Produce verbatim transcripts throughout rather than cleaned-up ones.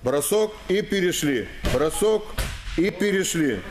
Бросок и перешли. Бросок и перешли.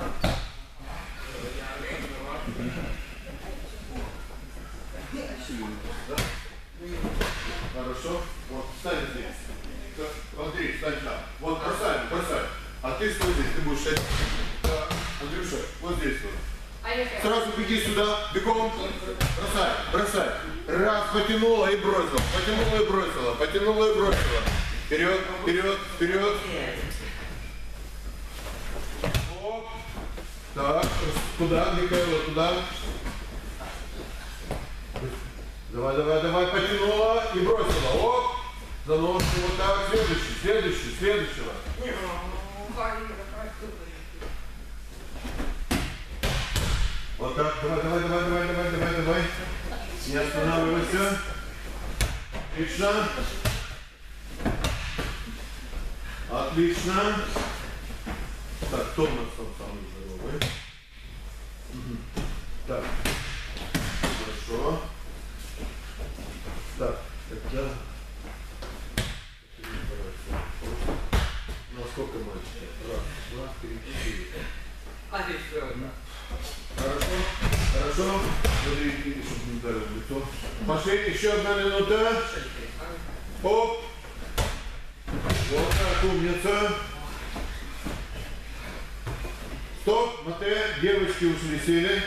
Хорошо. Вот, встань здесь. Андрей, встань там. Вот, бросай, бросай. А ты стой здесь, ты будешь шагать. Да. Андрюша, вот здесь вот. Сразу беги сюда, бегом. Бросай, бросай. Раз, потянула и бросила. Потянула и бросила. Потянула и бросила. Вперед, вперед, вперед. Оп. Так, туда, Михаила, туда. Давай, давай, давай, потянула и бросила. Оп. За ножку вот так. Следующий, следующий, следующего. Вот так, давай, давай, давай, давай, давай, давай, давай. Не останавливайся. Отлично. Отлично. Так, кто у нас там самый здоровый? Угу. Так. Хорошо. Так, тогда... Ну, сколько мальчиков? Раз, два, три, четыре. А здесь все. Хорошо, хорошо. Смотрите, чтобы не ударил в лицо. Пошли, еще одна минута. Оп. Вот так, умница. Стоп, Мате, девочки ушли, сели.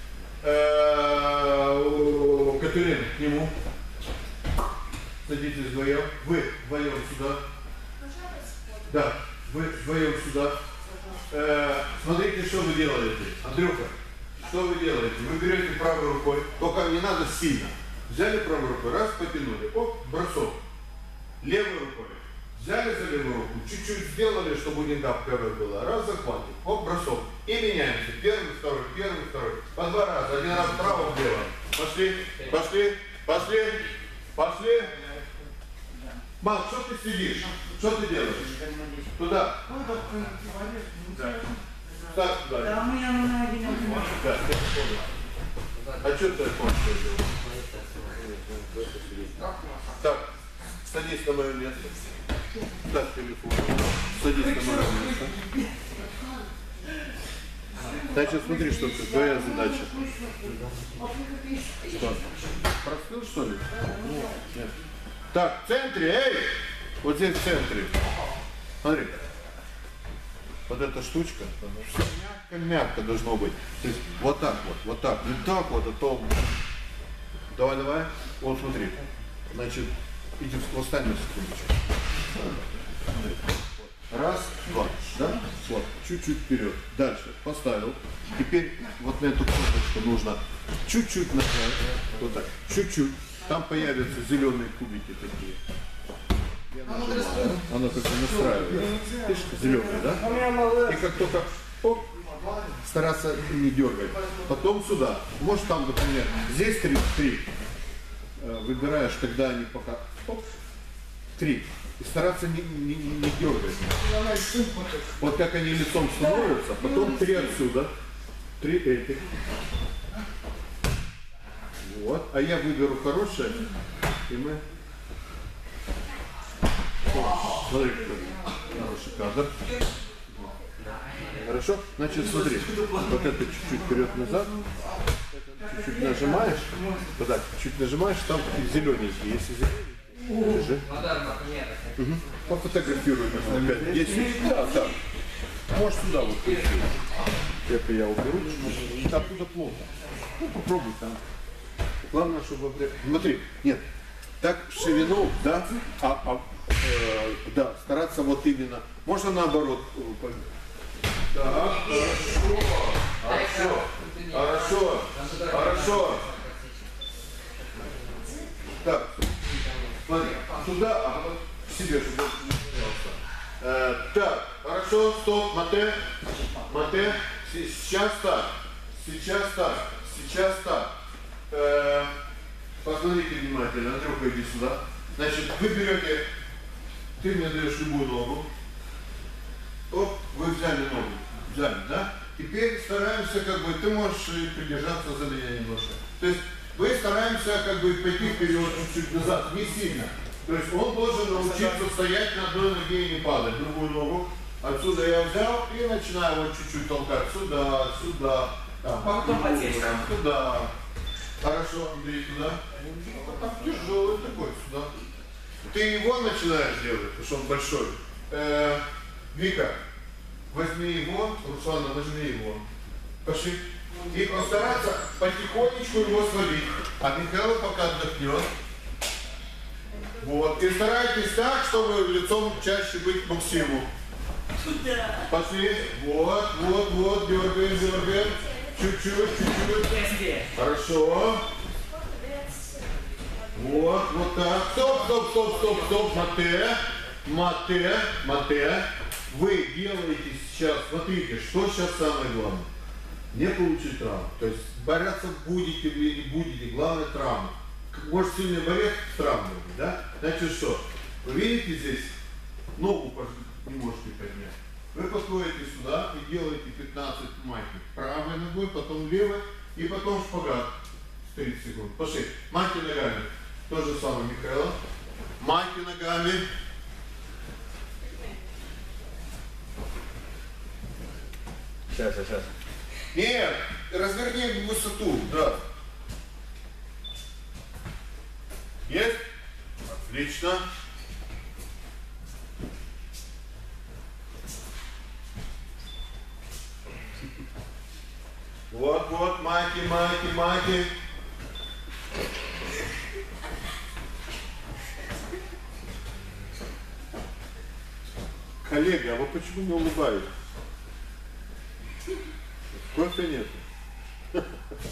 Катерина, к нему. Садитесь вдвоем. Вы вдвоем сюда. Да, вы вдвоем сюда. Э, смотрите, что вы делаете. Андрюха, что вы делаете? Вы берете правой рукой, только не надо сильно. Взяли правой рукой, раз, потянули. Оп, бросок. Левой рукой. Взяли за левую руку, чуть-чуть сделали, чтобы не дав первой было. Раз, захватим. Оп, бросок. И меняемся. Первый, второй, первый, второй. По два раза. Один раз вправо, влево. Пошли, пошли, пошли, пошли. Мал, что ты сидишь? Что ты делаешь? Туда. Так, туда. Да, у меня на один один. Да, а что ты такое делаешь? Так, садись на мое место. Так, телефон. Садись на мое место. Значит, смотри, что твоя задача. Что? Простыл, что ли? Нет. Так, в центре, эй! Вот здесь в центре. Смотри. Вот эта штучка, все мягко-мягко должно быть. То есть вот так вот, вот так, не так вот, а то... Давай, давай. Вот смотри. Значит, иди встань на секундочку. Раз, два, да? Вот, чуть-чуть вперед. Дальше, поставил. Теперь вот на эту кнопочку нужно чуть-чуть нажать. Вот так, чуть-чуть. Там появятся зеленые кубики такие. Я нажимаю. Оно как-то настраивает. Видишь, зеленые, да? И как только оп, стараться не дергать. Потом сюда. Может там, например, здесь три, три. Выбираешь, когда они пока. Оп, три. И стараться не, не, не дергать. Вот как они лицом становятся, потом три отсюда. Три этих. Вот. А я выберу хорошее. И мы... О, смотри, какой хороший кадр. Хорошо? Значит, смотри. Вот это чуть-чуть вперед-назад. Чуть-чуть нажимаешь. Вот так, чуть нажимаешь, там зелененький. Если зелененький, держи. Угу. Пофотографируй нас опять. Если... Да, так. Можешь сюда вот прийти. Это я уберу. Оттуда плохо. Ну, попробуй там. Главное, чтобы... Смотри, нет, так ширину, да, а, а, э, да, стараться вот именно. Можно наоборот. Так, хорошо, хорошо, хорошо, хорошо. Так, смотри, сюда, а вот к себе, чтобы не потерялся. Э, так, хорошо, стоп, Мате, Мате, сейчас так, сейчас так, сейчас так. Э, посмотрите внимательно, Андрюха, иди сюда. Значит, вы берете, ты мне даешь любую ногу. Оп, вы взяли ногу, взяли, да? Теперь стараемся, как бы, ты можешь придержаться за меня немножко. То есть, вы стараемся, как бы, пойти вперед, чуть-чуть назад, не сильно. То есть он должен научиться стоять на одной ноге и не падать. Другую ногу отсюда я взял и начинаю вот чуть-чуть толкать. Сюда, сюда, там, по кругу, там, туда. Хорошо, Андрей, туда. Вот там тяжелый такой, сюда. Ты его начинаешь делать, потому что он большой. Э, Вика, возьми его, Руслана, возьми его. Пошли. И постараться потихонечку его свалить. А Михаил пока отдохнет. Вот. И старайтесь так, чтобы лицом чаще быть к Максиму. Пошли. Вот, вот, вот, дергаем, дергаем. Чуть-чуть, чуть-чуть. Хорошо. Вот, вот так. Стоп, стоп, стоп, стоп, стоп. Мате, мате, мате. Вы делаете сейчас, смотрите, что сейчас самое главное. Не получить травму. То есть бороться будете или не будете, главное травма. Может сильный борец с травмой, да? Значит что? Вы видите здесь, ногу не можете поднять. Вы подходите сюда и делаете пятнадцать майки. Правой ногой, потом левой и потом шпагат. тридцать секунд. Пошли. Майки ногами. То же самое, Михаил. Майки ногами. Сейчас, сейчас. Нет, разверни в высоту, да. Есть? Отлично. Вот, вот, майки, майки, майки. Коллеги, а вы почему не улыбаетесь? Кофе нет.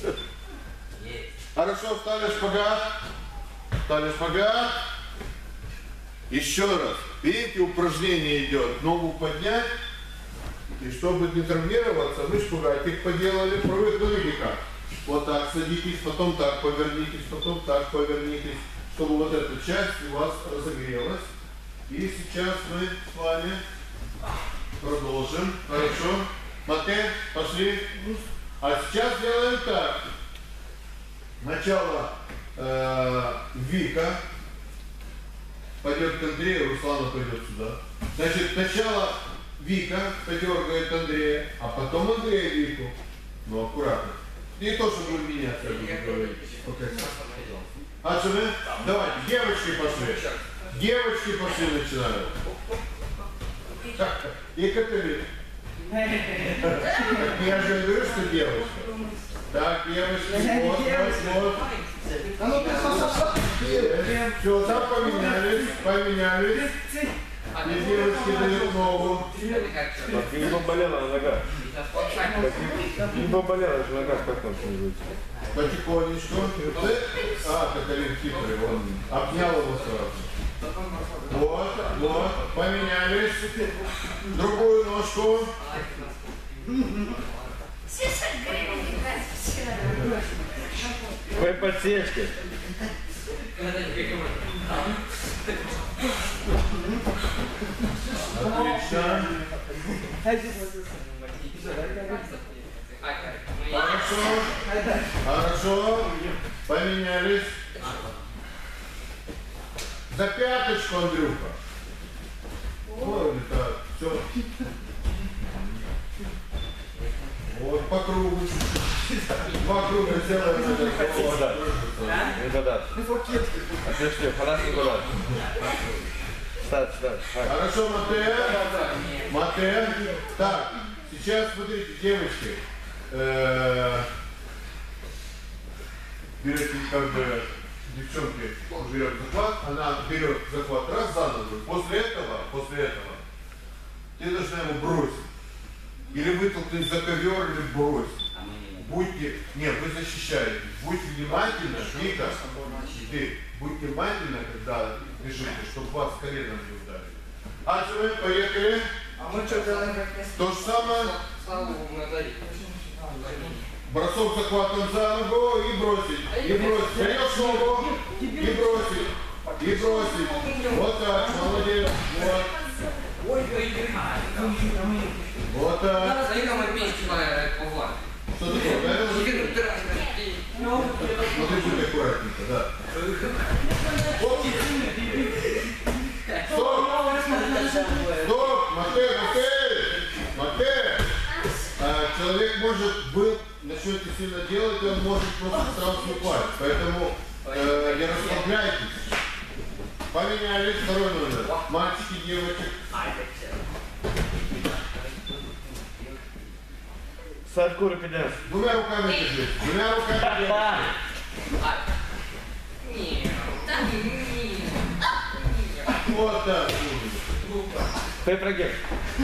Хорошо, встали шпагат. Встали шпагат. Еще раз. Видите, упражнение идет. Ногу поднять. И чтобы не травмироваться, мы шпагатик поделали. Привыкли как. Вот так садитесь, потом так повернитесь, потом так повернитесь. Чтобы вот эта часть у вас разогрелась. И сейчас мы с вами продолжим. Хорошо. Мате, пошли. А сейчас делаем так. Сначала э, Вика пойдет к Андрею, Руслана пойдет сюда. Значит, сначала Вика подергает Андрея, а потом Андрей Вику. Ну, аккуратно. Не то, чтобы вы меняться будете говорить. А что мы? Давайте, девочки пошли. Девочки пошли начинают. Екатерина. Я же говорю, что девочка. Так, девочки, вот, вот, вот. Все, там поменялись, поменялись. И девочки дают ногу. Не поболела на ногах. Не поболела же нога, как там что-нибудь. Потихонечку. А, Каталин хитрый, он обнял его сразу. Вот, вот, поменялись. Другую ножку. Твои подсечки. Отлично. Хорошо. Хорошо. Поменялись. За пяточку, Андрюха. Вот это все. Вот по кругу. По кругу сделаем. Не туда. Отошли, хорошо туда. Встать, встать. Хорошо, Мате. Мате. Так, сейчас смотрите, девочки. Берете как бы девчонки берет захват, она берет захват раз за ногу. После этого, после этого, ты должна его бросить. Или вытолкнуть за ковер, или бросить. Будьте, нет, вы защищаетесь. Будьте внимательны, Вика, ты, будьте внимательны, когда бежите, чтобы вас коленом не ударили. А что мы, поехали. А мы что делаем? То же самое. Бросок захватом за ногу и бросить. И бросить. Берешь ногу и бросить. И бросить. Вот так, молодец. Вот. Вот так. Что такое? Смотри, будь аккуратненько, да. Вот. сильно делаете, он может просто сразу упасть. Поэтому э, не расслабляйтесь. Поменяли второй номер. Мальчики, девочки. Садку рукодельство. Двумя руками держи. Двумя руками держи. Вот так. Ты прогиб.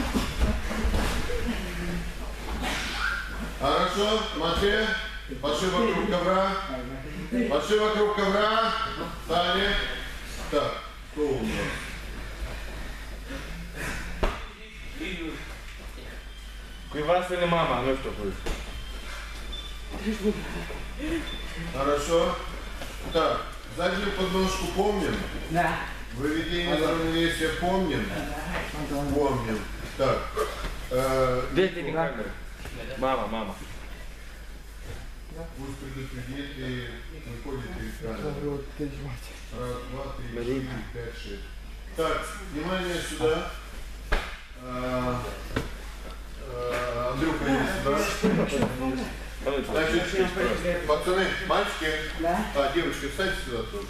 Хорошо, Матвей. Пошли вокруг ковра. Пошли вокруг ковра. Встали. Так, что у нас? Куйвас или мама? Ну что будет? Хорошо. Так, заднюю подножку помним? Да. Выведение на равновесие помним? Помним. Так. Э, Дайте не камеру. Мама, мама. пусть предупредит и выходит из камеры. Раз, два, три, четыре, пять, шесть. Так, внимание сюда. А, а, Андрюха, иди сюда. Значит, пацаны, мальчики, Да. а девочки, встаньте сюда тоже.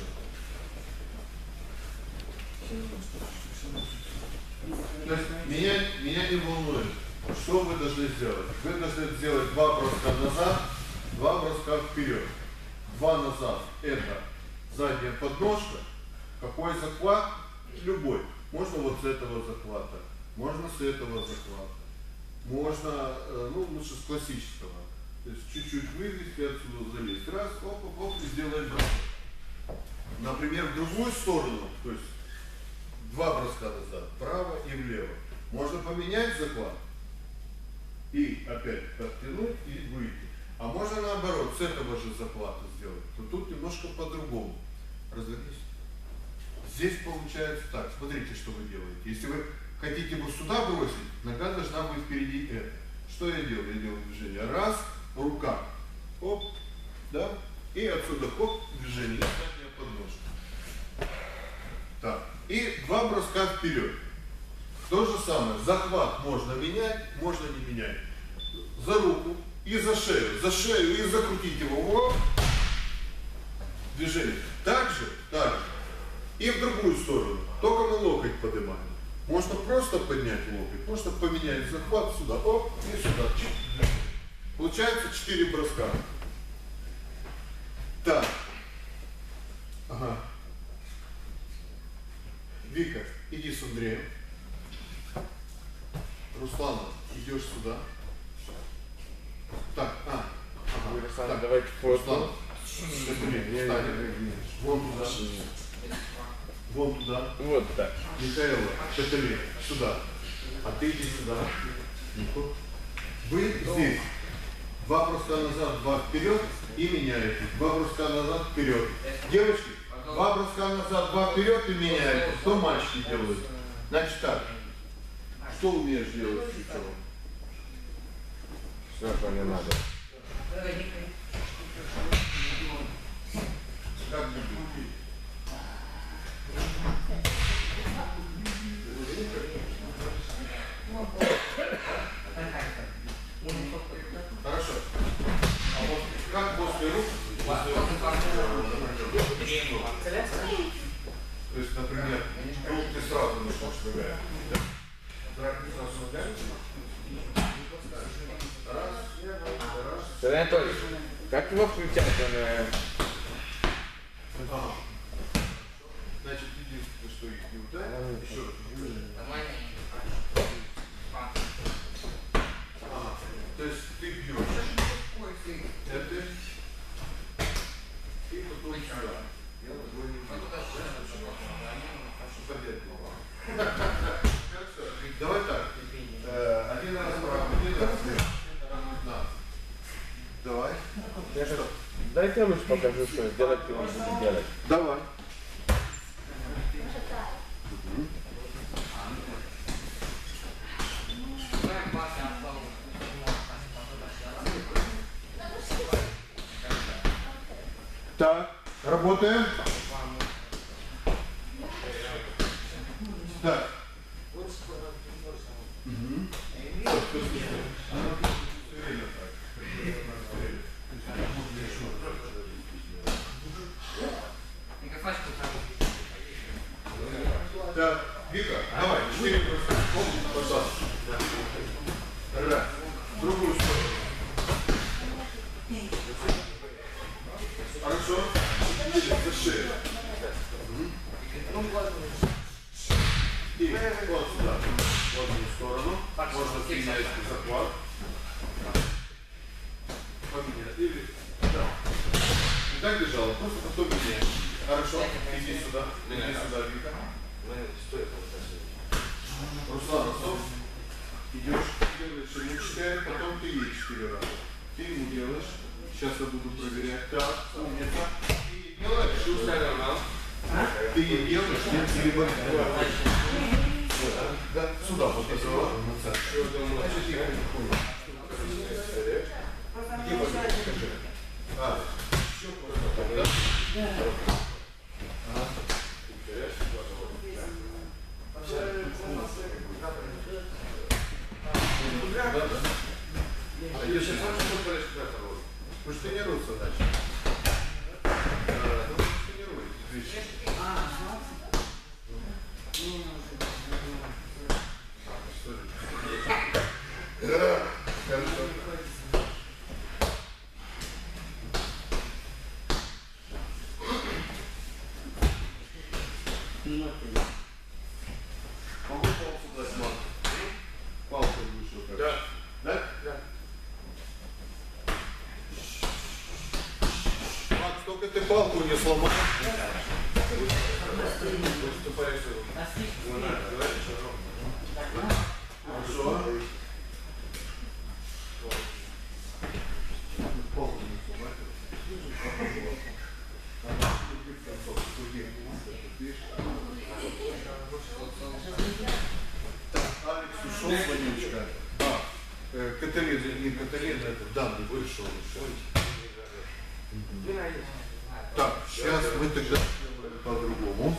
То есть меня, меня не волнует, что вы должны сделать. Вы должны сделать два броска назад, два броска вперед. Два назад – это задняя подножка. Какой захват? Любой. Можно вот с этого захвата, можно с этого захвата. Можно, ну, лучше с классического. То есть чуть-чуть вывести, отсюда залезть. Раз, оп, оп, оп, и сделаем бросок. Например, в другую сторону, то есть два броска назад, вправо и влево. Можно поменять захват и опять подтянуть и выйти. А можно наоборот, с этого же захвата сделать. То тут немножко по-другому. Развернись. Здесь получается так. Смотрите, что вы делаете. Если вы хотите его сюда бросить, нога должна быть впереди это. Что я делаю? Я делаю движение. Раз, рука. Оп, да. И отсюда хоп, движение. Задняя подножка. Так. И два броска вперед. То же самое. Захват можно менять, можно не менять. За руку и за шею. За шею и закрутить его. Оп. Движение. Так же, так же. И в другую сторону. Только мы локоть поднимаем. Можно просто поднять локоть, можно поменять захват сюда, оп, и сюда. Получается четыре броска. Так. Ага. Вика, иди с Андреем. Руслана, идешь сюда. Так, а. Ага. Руслан, Так, давайте фото. Руслан, вон туда. Вон туда. Вот так. Михаила, Шатали, сюда. А ты иди сюда. Нико. Вы здесь. Два броска назад, два вперед и меняете. Два броска назад, вперед. Девочки, два броска назад, два вперед и меняете. Что мальчики делают? Значит так. Что умеешь делать, Чучело? Все, что не надо. Как любишь? Хорошо. А вот как после рук? После рук? То есть, например, рук ты сразу начнешь шагать. Драк ты сразу шагаешь. Раз, раз. Сергей Анатольевич, как его включать? Ага. Значит, единственное, что их не ударит. Еще раз. Ага. То есть ты бьешь. Это. И потом сюда. Я твой не Давай так. Один раз право, один раз лево. Давай. Дайте я лучше покажу, что делать он будет делать. Давай. Так, работаем. Так. Угу. Так, Вика, давай, четыре броска. Пожалуйста. Раз. В другую сторону. Хорошо. За шею. И вот сюда. В одну сторону. Можно принять захват. Поменять. Или да. И так держала, просто потом меняешь. Хорошо. Иди сюда. Иди сюда, Вика. Руслан, стоп. Идешь, делаешь ему четыре, потом ты ей четыре раза. Ты ему делаешь. Сейчас я буду проверять. Так, умница. Ты ей делаешь? Ты ей делаешь? Нет, или да, сюда вот сюда. Значит, я не понял. Где вот скажи? А, еще просто, да? Ага. А я сейчас сам что творишь куда-то? Пусть тренируется дальше. Пусть тренируется. Хорошо. Могу палку дать, Марк? Палку выше как? Да. Да? Да. Макс, только ты палку не сломал. Хорошо. Палку не сломать. Алекс ушел, Ванючка. А, э, Каталин, не Каталин, это данный вышел. Так, сейчас мы тогда по-другому.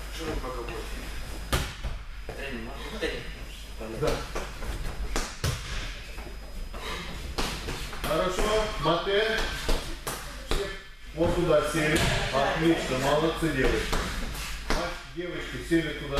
Да. Хорошо, Матэ. Вот туда сели. Отлично, молодцы, девочки. Девочки сели туда.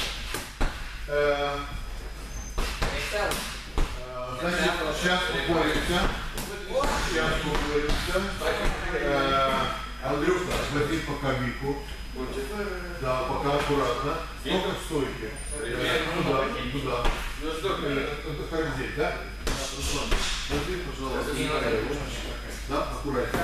Э, э, значит, сейчас упоримся. Сейчас упоримся. Э, Андрюха, возьми пока Вику. Да, пока аккуратно. Только в стойке. Туда, туда. Это корзин, да? Руслан, возьми, пожалуйста. Да, аккуратно.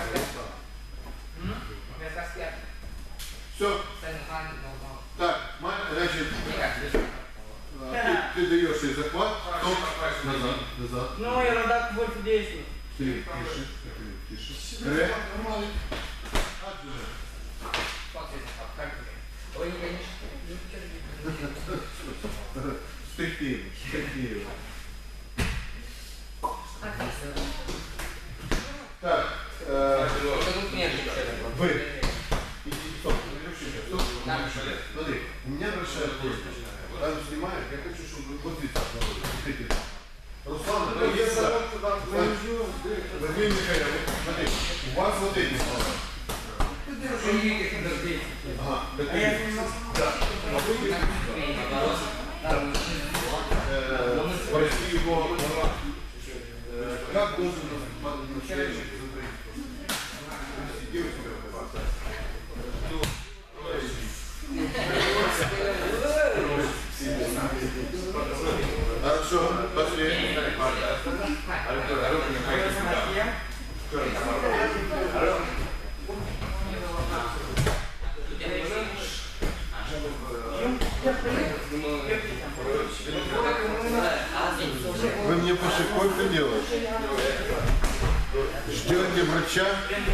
Все. Так, значит, ты, ты даешь ей захват, стоп, назад, назад. Ну, я надо больше действовать. Ты тише, тише. Ре. Стряхни, стряхни. Так, э, вы, иди, стоп, стоп, смотри, у меня большая просьба. Там снимают, я хочу, чтобы вот здесь смотрите. Руслан, возьми Михаил, смотри, у вас вот эти слова. Ага, А я снимал? да. Да. Спроси его, как должен настоящий Хорошо, пошли. Вы мне после кофе делаете? Ждете врача?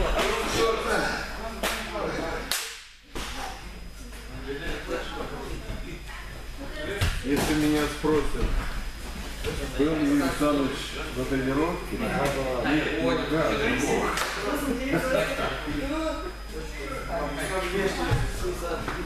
Если меня спросят, был ли Александрович на тренировке? Да.